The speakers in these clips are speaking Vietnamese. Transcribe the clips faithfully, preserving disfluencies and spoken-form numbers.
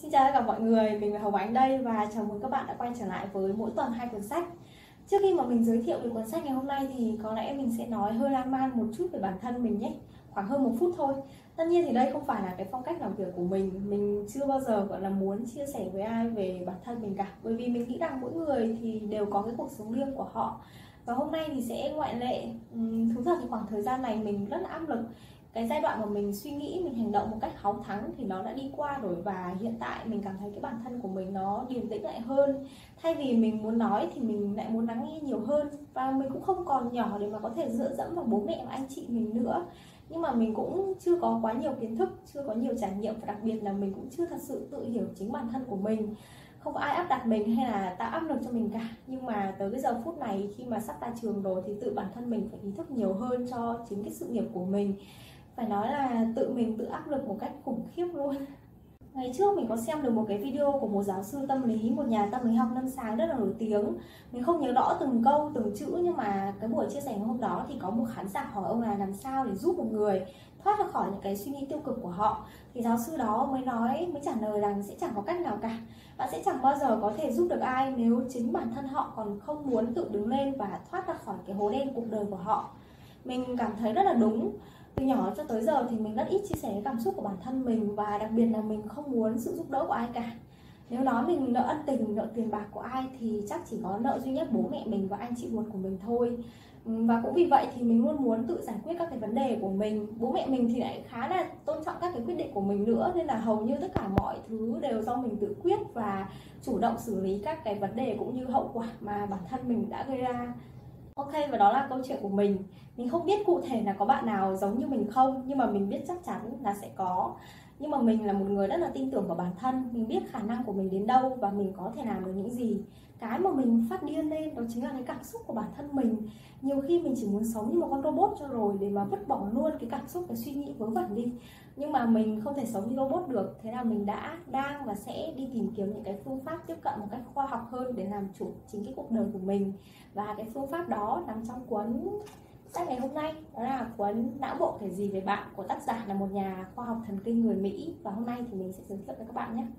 Xin chào tất cả mọi người, mình là Hồng Ánh đây và chào mừng các bạn đã quay trở lại với mỗi tuần hai cuốn sách. Trước khi mà mình giới thiệu về cuốn sách ngày hôm nay thì có lẽ mình sẽ nói hơi lan man một chút về bản thân mình nhé, khoảng hơn một phút thôi. Tất nhiên thì đây không phải là cái phong cách làm việc của mình, mình chưa bao giờ gọi là muốn chia sẻ với ai về bản thân mình cả, bởi vì mình nghĩ rằng mỗi người thì đều có cái cuộc sống riêng của họ. Và hôm nay thì sẽ ngoại lệ. Uhm, thú thật thì khoảng thời gian này mình rất là áp lực. Cái giai đoạn mà mình suy nghĩ, mình hành động một cách háu thắng thì nó đã đi qua rồi, và hiện tại mình cảm thấy cái bản thân của mình nó điềm tĩnh lại hơn. Thay vì mình muốn nói thì mình lại muốn lắng nghe nhiều hơn, và mình cũng không còn nhỏ để mà có thể dựa dẫm vào bố mẹ và anh chị mình nữa. Nhưng mà mình cũng chưa có quá nhiều kiến thức, chưa có nhiều trải nghiệm, và đặc biệt là mình cũng chưa thật sự tự hiểu chính bản thân của mình. Không có ai áp đặt mình hay là tạo áp lực cho mình cả. Nhưng mà tới cái giờ phút này, khi mà sắp ra trường rồi thì tự bản thân mình phải ý thức nhiều hơn cho chính cái sự nghiệp của mình. Phải nói là tự mình tự áp lực một cách khủng khiếp luôn. Ngày trước mình có xem được một cái video của một giáo sư tâm lý, một nhà tâm lý học lâm sàng rất là nổi tiếng. Mình không nhớ rõ từng câu, từng chữ, nhưng mà cái buổi chia sẻ ngày hôm đó thì có một khán giả hỏi ông là làm sao để giúp một người thoát ra khỏi những cái suy nghĩ tiêu cực của họ. Thì giáo sư đó mới nói, mới trả lời rằng sẽ chẳng có cách nào cả. Bạn sẽ chẳng bao giờ có thể giúp được ai nếu chính bản thân họ còn không muốn tự đứng lên và thoát ra khỏi cái hố đen cuộc đời của họ. Mình cảm thấy rất là đúng. Từ nhỏ cho tới giờ thì mình rất ít chia sẻ cái cảm xúc của bản thân mình, và đặc biệt là mình không muốn sự giúp đỡ của ai cả. Nếu nói mình nợ ân tình, nợ tiền bạc của ai thì chắc chỉ có nợ duy nhất bố mẹ mình và anh chị ruột của mình thôi. Và cũng vì vậy thì mình luôn muốn tự giải quyết các cái vấn đề của mình. Bố mẹ mình thì lại khá là tôn trọng các cái quyết định của mình nữa, nên là hầu như tất cả mọi thứ đều do mình tự quyết và chủ động xử lý các cái vấn đề cũng như hậu quả mà bản thân mình đã gây ra. Ok, và đó là câu chuyện của mình. Mình không biết cụ thể là có bạn nào giống như mình không, nhưng mà mình biết chắc chắn là sẽ có. Nhưng mà mình là một người rất là tin tưởng vào bản thân. Mình biết khả năng của mình đến đâu và mình có thể làm được những gì. Cái mà mình phát điên lên đó chính là cái cảm xúc của bản thân mình. Nhiều khi mình chỉ muốn sống như một con robot cho rồi, để mà vứt bỏ luôn cái cảm xúc, cái suy nghĩ vớ vẩn đi. Nhưng mà mình không thể sống như robot được. Thế là mình đã, đang và sẽ đi tìm kiếm những cái phương pháp tiếp cận một cách khoa học hơn để làm chủ chính cái cuộc đời của mình. Và cái phương pháp đó nằm trong cuốn sách ngày hôm nay, đó là cuốn Não bộ kể gì về bạn của tác giả là một nhà khoa học thần kinh người Mỹ. Và hôm nay thì mình sẽ giới thiệu với các bạn nhé.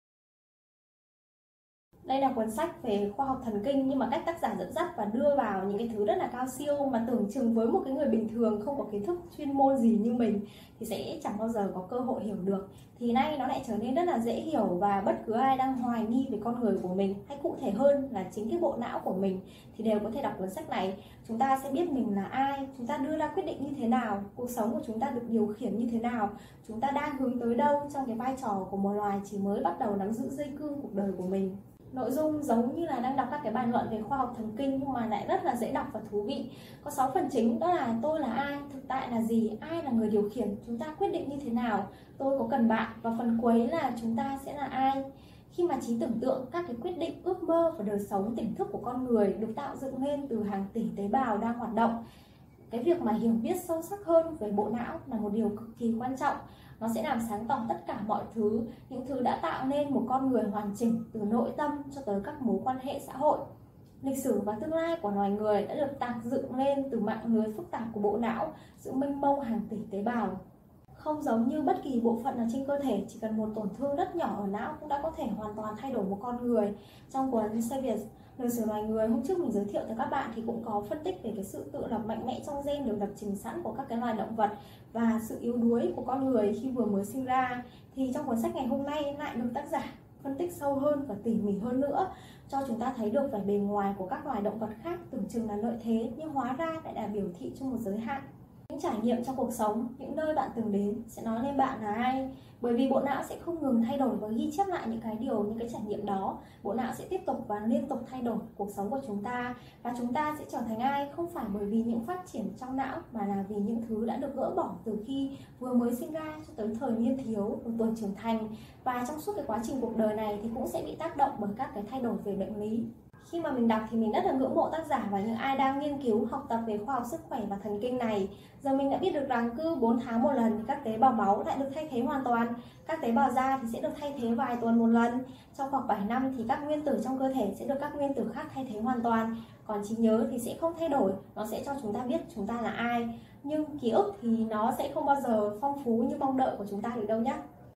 Đây là cuốn sách về khoa học thần kinh, nhưng mà cách tác giả dẫn dắt và đưa vào những cái thứ rất là cao siêu mà tưởng chừng với một cái người bình thường không có kiến thức chuyên môn gì như mình thì sẽ chẳng bao giờ có cơ hội hiểu được. Thì nay nó lại trở nên rất là dễ hiểu, và bất cứ ai đang hoài nghi về con người của mình, hay cụ thể hơn là chính cái bộ não của mình, thì đều có thể đọc cuốn sách này. Chúng ta sẽ biết mình là ai, chúng ta đưa ra quyết định như thế nào, cuộc sống của chúng ta được điều khiển như thế nào, chúng ta đang hướng tới đâu trong cái vai trò của một loài chỉ mới bắt đầu nắm giữ dây cương cuộc đời của mình. Nội dung giống như là đang đọc các cái bài luận về khoa học thần kinh, nhưng mà lại rất là dễ đọc và thú vị. Có sáu phần chính, đó là tôi là ai, thực tại là gì, ai là người điều khiển, chúng ta quyết định như thế nào, tôi có cần bạn, và phần cuối là chúng ta sẽ là ai. Khi mà trí tưởng tượng, các cái quyết định, ước mơ và đời sống tỉnh thức của con người được tạo dựng lên từ hàng tỷ tế bào đang hoạt động, cái việc mà hiểu biết sâu sắc hơn về bộ não là một điều cực kỳ quan trọng. Nó sẽ làm sáng tỏ tất cả mọi thứ, những thứ đã tạo nên một con người hoàn chỉnh từ nội tâm cho tới các mối quan hệ xã hội. Lịch sử và tương lai của loài người đã được tạo dựng lên từ mạng lưới phức tạp của bộ não, sự mênh mông hàng tỷ tế bào. Không giống như bất kỳ bộ phận nào trên cơ thể, chỉ cần một tổn thương rất nhỏ ở não cũng đã có thể hoàn toàn thay đổi một con người. Trong cuốn Sapiens, lịch sử loài người hôm trước mình giới thiệu tới các bạn thì cũng có phân tích về cái sự tự lập mạnh mẽ trong gen được lập trình sẵn của các cái loài động vật, và sự yếu đuối của con người khi vừa mới sinh ra. Thì trong cuốn sách ngày hôm nay lại được tác giả phân tích sâu hơn và tỉ mỉ hơn nữa, cho chúng ta thấy được vẻ bề ngoài của các loài động vật khác tưởng chừng là lợi thế, nhưng hóa ra lại là biểu thị cho một giới hạn. Những trải nghiệm trong cuộc sống, những nơi bạn từng đến sẽ nói lên bạn là ai. Bởi vì bộ não sẽ không ngừng thay đổi và ghi chép lại những cái điều, những cái trải nghiệm đó. Bộ não sẽ tiếp tục và liên tục thay đổi cuộc sống của chúng ta. Và chúng ta sẽ trở thành ai không phải bởi vì những phát triển trong não, mà là vì những thứ đã được gỡ bỏ từ khi vừa mới sinh ra cho tới thời niên thiếu, tuổi trưởng thành. Và trong suốt cái quá trình cuộc đời này thì cũng sẽ bị tác động bởi các cái thay đổi về bệnh lý. Khi mà mình đọc thì mình rất là ngưỡng mộ tác giả và những ai đang nghiên cứu, học tập về khoa học sức khỏe và thần kinh này. Giờ mình đã biết được rằng cứ bốn tháng một lần các tế bào máu lại được thay thế hoàn toàn. Các tế bào da thì sẽ được thay thế vài tuần một lần. Trong khoảng bảy năm thì các nguyên tử trong cơ thể sẽ được các nguyên tử khác thay thế hoàn toàn. Còn trí nhớ thì sẽ không thay đổi, nó sẽ cho chúng ta biết chúng ta là ai. Nhưng ký ức thì nó sẽ không bao giờ phong phú như mong đợi của chúng ta được đâu nhé.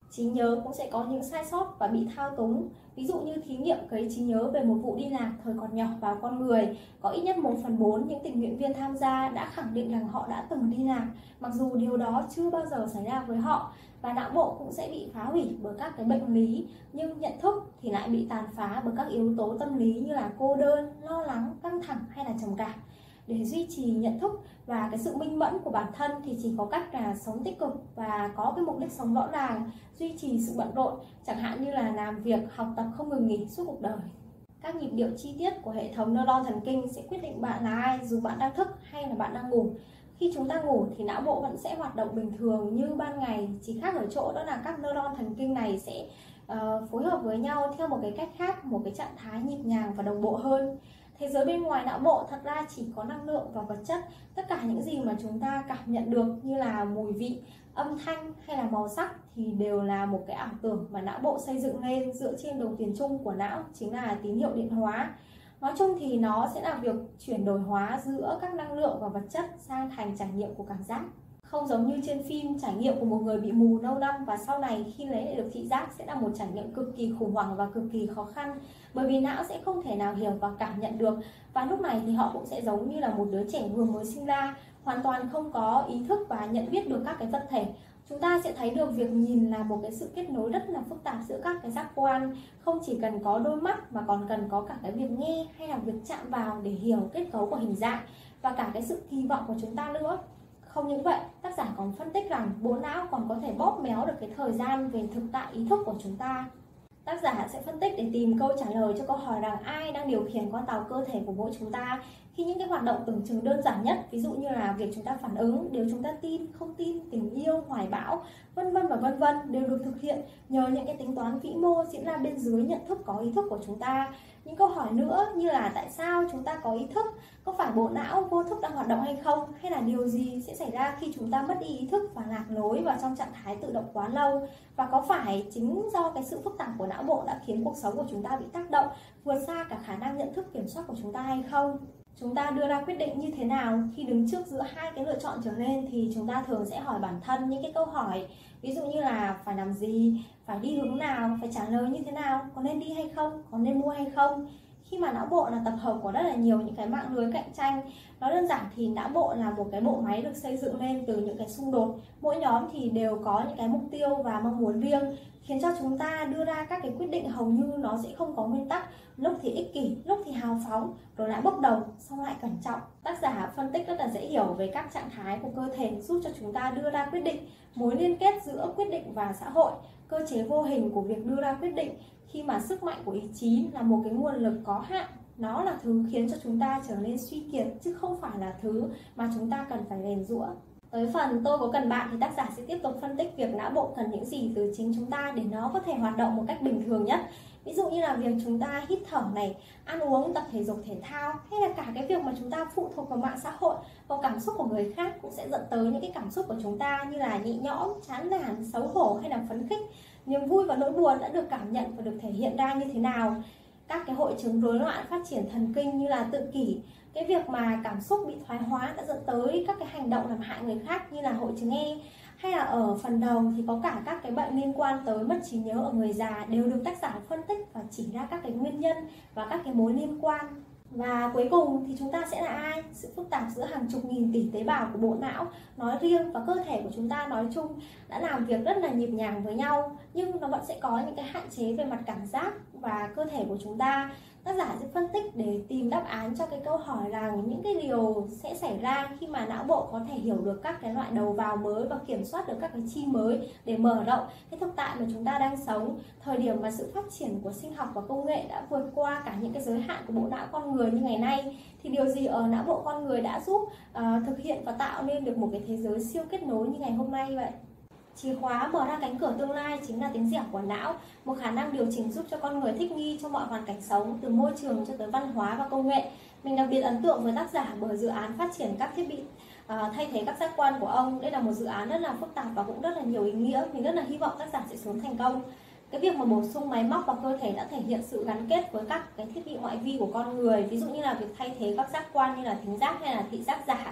Trí nhớ cũng sẽ có những sai sót và bị thao túng. Ví dụ như thí nghiệm cấy trí nhớ về một vụ đi lạc thời còn nhỏ vào con người, có ít nhất một phần bốn những tình nguyện viên tham gia đã khẳng định rằng họ đã từng đi lạc, mặc dù điều đó chưa bao giờ xảy ra với họ. Và não bộ cũng sẽ bị phá hủy bởi các cái bệnh lý, nhưng nhận thức thì lại bị tàn phá bởi các yếu tố tâm lý như là cô đơn, lo lắng, căng thẳng hay là trầm cảm. Để duy trì nhận thức và cái sự minh mẫn của bản thân thì chỉ có cách là sống tích cực và có cái mục đích sống rõ ràng, duy trì sự bận rộn, chẳng hạn như là làm việc, học tập không ngừng nghỉ suốt cuộc đời. Các nhịp điệu chi tiết của hệ thống neuron thần kinh sẽ quyết định bạn là ai, dù bạn đang thức hay là bạn đang ngủ. Khi chúng ta ngủ thì não bộ vẫn sẽ hoạt động bình thường như ban ngày, chỉ khác ở chỗ đó là các neuron thần kinh này sẽ uh, phối hợp với nhau theo một cái cách khác, một cái trạng thái nhịp nhàng và đồng bộ hơn. Thế giới bên ngoài não bộ thật ra chỉ có năng lượng và vật chất. Tất cả những gì mà chúng ta cảm nhận được như là mùi vị, âm thanh hay là màu sắc thì đều là một cái ảo tưởng mà não bộ xây dựng lên dựa trên đồng tiền chung của não, chính là tín hiệu điện hóa. Nói chung thì nó sẽ là việc chuyển đổi hóa giữa các năng lượng và vật chất sang thành trải nghiệm của cảm giác. Không giống như trên phim, trải nghiệm của một người bị mù lâu năm và sau này khi lấy lại được thị giác sẽ là một trải nghiệm cực kỳ khủng hoảng và cực kỳ khó khăn, bởi vì não sẽ không thể nào hiểu và cảm nhận được. Và lúc này thì họ cũng sẽ giống như là một đứa trẻ vừa mới sinh ra, hoàn toàn không có ý thức và nhận biết được các cái vật thể. Chúng ta sẽ thấy được việc nhìn là một cái sự kết nối rất là phức tạp giữa các cái giác quan, không chỉ cần có đôi mắt mà còn cần có cả cái việc nghe hay là việc chạm vào để hiểu kết cấu của hình dạng và cả cái sự kỳ vọng của chúng ta nữa. Không những vậy, tác giả còn phân tích rằng bộ não còn có thể bóp méo được cái thời gian về thực tại ý thức của chúng ta. Tác giả sẽ phân tích để tìm câu trả lời cho câu hỏi rằng ai đang điều khiển con tàu cơ thể của mỗi chúng ta khi những cái hoạt động tưởng chừng đơn giản nhất, ví dụ như là việc chúng ta phản ứng, điều chúng ta tin, không tin, tình yêu, hoài bão, vân vân và vân vân đều được thực hiện nhờ những cái tính toán vĩ mô diễn ra bên dưới nhận thức có ý thức của chúng ta. Những câu hỏi nữa như là tại sao chúng ta có ý thức, có phải bộ não vô thức đang hoạt động hay không, hay là điều gì sẽ xảy ra khi chúng ta mất đi ý thức và lạc lối vào trong trạng thái tự động quá lâu, và có phải chính do cái sự phức tạp của não bộ đã khiến cuộc sống của chúng ta bị tác động vượt xa cả khả năng nhận thức kiểm soát của chúng ta hay không. Chúng ta đưa ra quyết định như thế nào khi đứng trước giữa hai cái lựa chọn trở lên thì chúng ta thường sẽ hỏi bản thân những cái câu hỏi, ví dụ như là phải làm gì, phải đi hướng nào, phải trả lời như thế nào, có nên đi hay không, có nên mua hay không. Khi mà não bộ là tập hợp của rất là nhiều những cái mạng lưới cạnh tranh, nói đơn giản thì não bộ là một cái bộ máy được xây dựng lên từ những cái xung đột. Mỗi nhóm thì đều có những cái mục tiêu và mong muốn riêng, khiến cho chúng ta đưa ra các cái quyết định hầu như nó sẽ không có nguyên tắc, lúc thì ích kỷ, lúc thì hào phóng, rồi lại bốc đồng, xong lại cẩn trọng. Tác giả phân tích rất là dễ hiểu về các trạng thái của cơ thể giúp cho chúng ta đưa ra quyết định, mối liên kết giữa quyết định và xã hội, cơ chế vô hình của việc đưa ra quyết định, khi mà sức mạnh của ý chí là một cái nguồn lực có hạn. Nó là thứ khiến cho chúng ta trở nên suy kiệt, chứ không phải là thứ mà chúng ta cần phải rèn giũa. Tới phần tôi có cần bạn thì tác giả sẽ tiếp tục phân tích việc não bộ cần những gì từ chính chúng ta để nó có thể hoạt động một cách bình thường nhất. Ví dụ như là việc chúng ta hít thở này, ăn uống, tập thể dục thể thao, hay là cả cái việc mà chúng ta phụ thuộc vào mạng xã hội, vào cảm xúc của người khác cũng sẽ dẫn tới những cái cảm xúc của chúng ta như là nhẹ nhõm, chán nản, xấu hổ hay là phấn khích. Niềm vui và nỗi buồn đã được cảm nhận và được thể hiện ra như thế nào. Các cái hội chứng rối loạn phát triển thần kinh như là tự kỷ, cái việc mà cảm xúc bị thoái hóa đã dẫn tới các cái hành động làm hại người khác như là hội chứng E, hay là ở phần đầu thì có cả các cái bệnh liên quan tới mất trí nhớ ở người già đều được tác giả phân tích và chỉ ra các cái nguyên nhân và các cái mối liên quan. Và cuối cùng thì chúng ta sẽ là ai? Sự phức tạp giữa hàng chục nghìn tỷ tế bào của bộ não nói riêng và cơ thể của chúng ta nói chung đã làm việc rất là nhịp nhàng với nhau, nhưng nó vẫn sẽ có những cái hạn chế về mặt cảm giác và cơ thể của chúng ta. Tác giả sẽ phân tích để tìm đáp án cho cái câu hỏi rằng những cái điều sẽ xảy ra khi mà não bộ có thể hiểu được các cái loại đầu vào mới và kiểm soát được các cái chi mới để mở rộng cái thực tại mà chúng ta đang sống, thời điểm mà sự phát triển của sinh học và công nghệ đã vượt qua cả những cái giới hạn của bộ não con người như ngày nay, thì điều gì ở não bộ con người đã giúp uh, thực hiện và tạo nên được một cái thế giới siêu kết nối như ngày hôm nay vậy? Chìa khóa mở ra cánh cửa tương lai chính là tính dẻo của não, một khả năng điều chỉnh giúp cho con người thích nghi trong mọi hoàn cảnh sống, từ môi trường cho tới văn hóa và công nghệ. Mình đặc biệt ấn tượng với tác giả bởi dự án phát triển các thiết bị uh, thay thế các giác quan của ông. Đây là một dự án rất là phức tạp và cũng rất là nhiều ý nghĩa. Mình rất là hy vọng tác giả sẽ sớm thành công. Cái việc mà bổ sung máy móc vào cơ thể đã thể hiện sự gắn kết với các cái thiết bị ngoại vi của con người, ví dụ như là việc thay thế các giác quan như là thính giác hay là thị giác giả,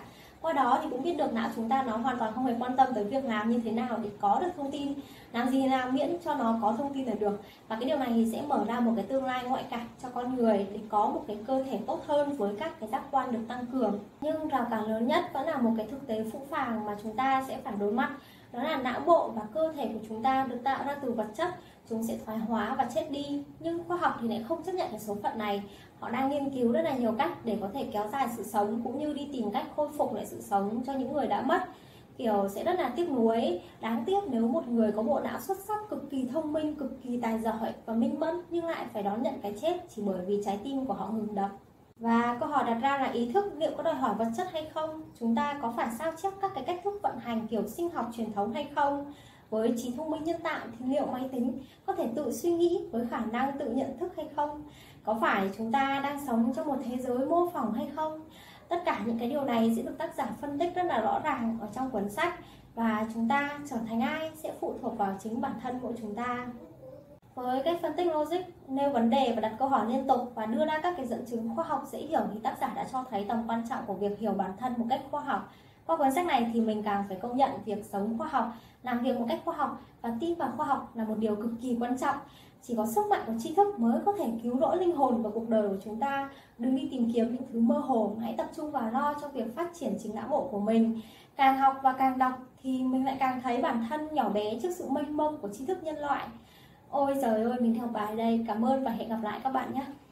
Qua đó thì cũng biết được não chúng ta nó hoàn toàn không hề quan tâm tới việc làm như thế nào để có được thông tin, làm gì nào miễn cho nó có thông tin là được. Và cái điều này thì sẽ mở ra một cái tương lai ngoại cảnh cho con người để có một cái cơ thể tốt hơn với các cái giác quan được tăng cường. Nhưng rào cản lớn nhất vẫn là một cái thực tế phũ phàng mà chúng ta sẽ phải đối mặt. Đó là não bộ và cơ thể của chúng ta được tạo ra từ vật chất, chúng sẽ thoái hóa và chết đi. Nhưng khoa học thì lại không chấp nhận cái số phận này. Họ đang nghiên cứu rất là nhiều cách để có thể kéo dài sự sống, cũng như đi tìm cách khôi phục lại sự sống cho những người đã mất. Kiểu sẽ rất là tiếc nuối, đáng tiếc nếu một người có bộ não xuất sắc, cực kỳ thông minh, cực kỳ tài giỏi và minh mẫn nhưng lại phải đón nhận cái chết chỉ bởi vì trái tim của họ ngừng đập. Và câu hỏi đặt ra là ý thức liệu có đòi hỏi vật chất hay không? Chúng ta có phải sao chép các cái cách thức vận hành kiểu sinh học truyền thống hay không? Với trí thông minh nhân tạo thì liệu máy tính có thể tự suy nghĩ với khả năng tự nhận thức hay không? Có phải chúng ta đang sống trong một thế giới mô phỏng hay không? Tất cả những cái điều này sẽ được tác giả phân tích rất là rõ ràng ở trong cuốn sách. Và chúng ta trở thành ai sẽ phụ thuộc vào chính bản thân của chúng ta. Với cách phân tích logic, nêu vấn đề và đặt câu hỏi liên tục và đưa ra các cái dẫn chứng khoa học dễ hiểu thì tác giả đã cho thấy tầm quan trọng của việc hiểu bản thân một cách khoa học. Qua cuốn sách này thì mình càng phải công nhận việc sống khoa học, làm việc một cách khoa học và tin vào khoa học là một điều cực kỳ quan trọng. Chỉ có sức mạnh của tri thức mới có thể cứu rỗi linh hồn và cuộc đời của chúng ta. Đừng đi tìm kiếm những thứ mơ hồ, hãy tập trung vào lo cho việc phát triển chính não bộ của mình. Càng học và càng đọc thì mình lại càng thấy bản thân nhỏ bé trước sự mênh mông của tri thức nhân loại. Ôi giời ơi, mình theo bài đây. Cảm ơn và hẹn gặp lại các bạn nhé.